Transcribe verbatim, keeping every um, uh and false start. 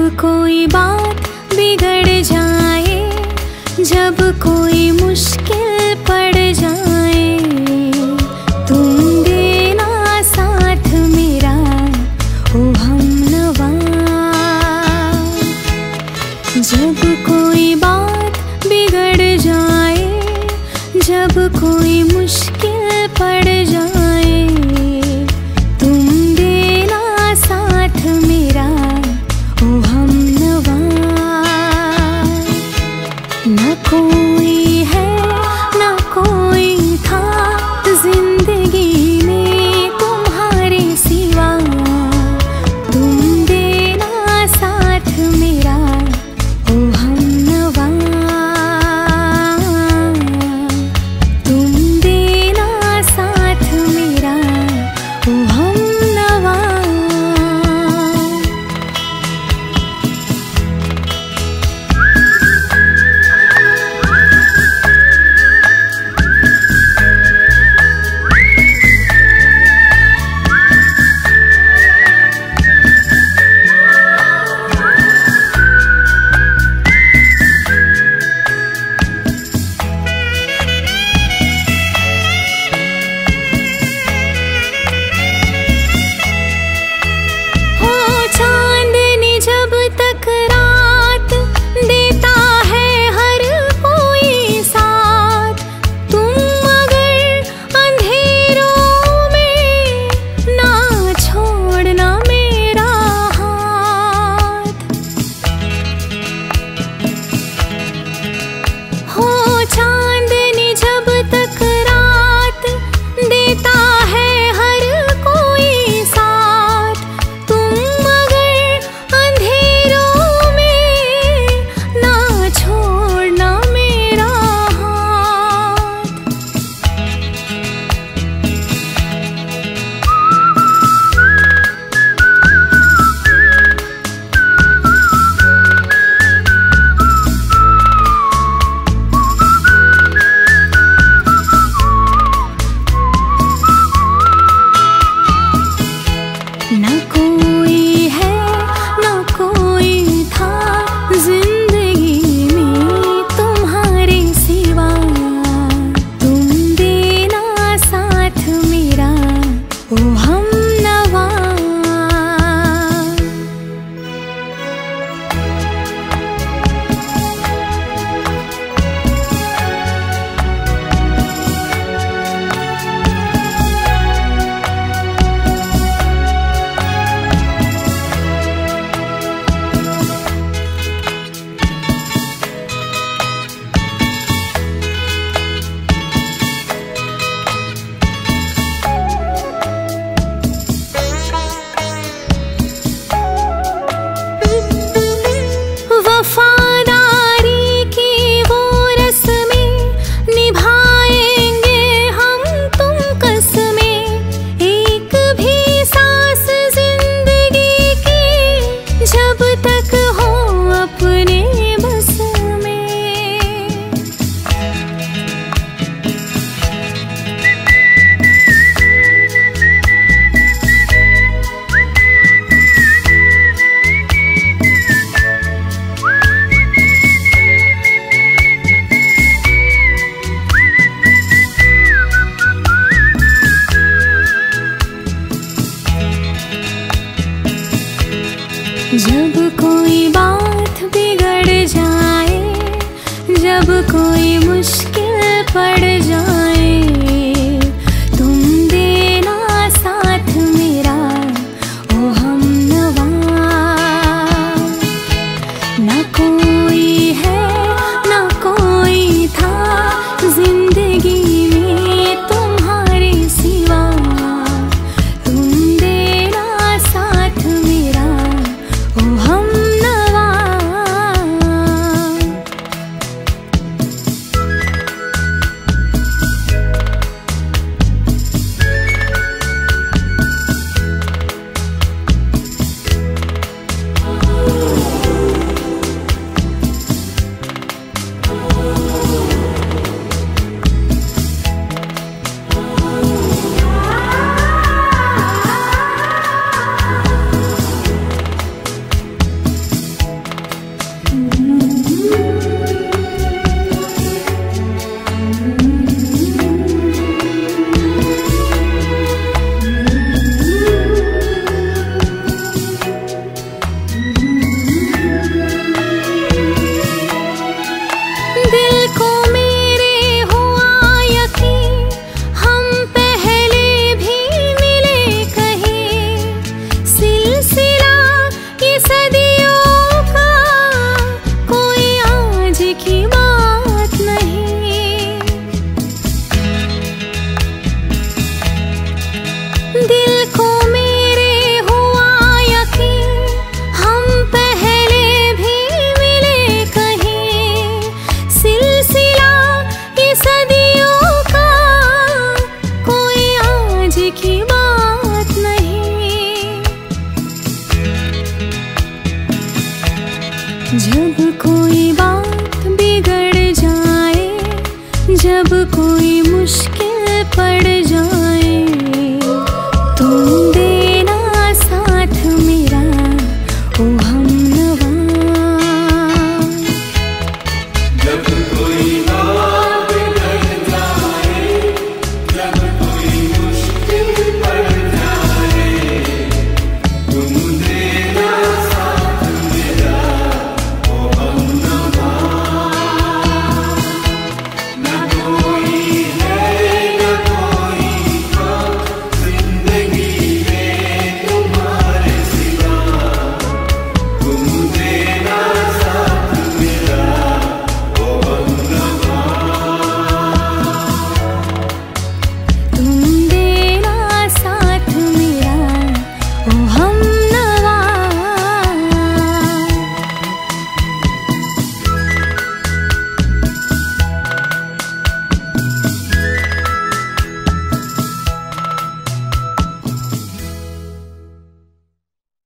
कोई बात बिगड़ जाए, जब कोई मुश्किल पड़ जाए, तुम देना साथ मेरा ओ हमनवा। जब कोई बात बिगड़ जाए, जब कोई मुश्किल पड़ जाए, तुम देना साथ मेरा ओ हमनवा। न कोई है न कोई था जिंदगी में तुम्हारे सिवा, तुम देना साथ मेरा ओ हमनवा। तुम देना साथ मेरा ओ हमनवा। हो चांदनी जब तक रात देता है हर कोई साथ, तुम मगर अंधेरों में ना छोड़ना मेरा हाथ। हो चांदनी जब तक रात देता है हर कोई साथ, तुम मगर अंधेरों में ना छोड़ना मेरा हाथ। न कोई है न कोई था जिंदगी में तुम्हारे सिवा, तुम देना साथ मेरा ओ हमनवा। वफादारी की वो रस्में निभाएंगे हम तुम कसमें, एक भी सांस जिंदगी की जब तक हो अपने बस में। जब कोई बात बिगड़ जाए, जब कोई मुश्किल पड़ जाए,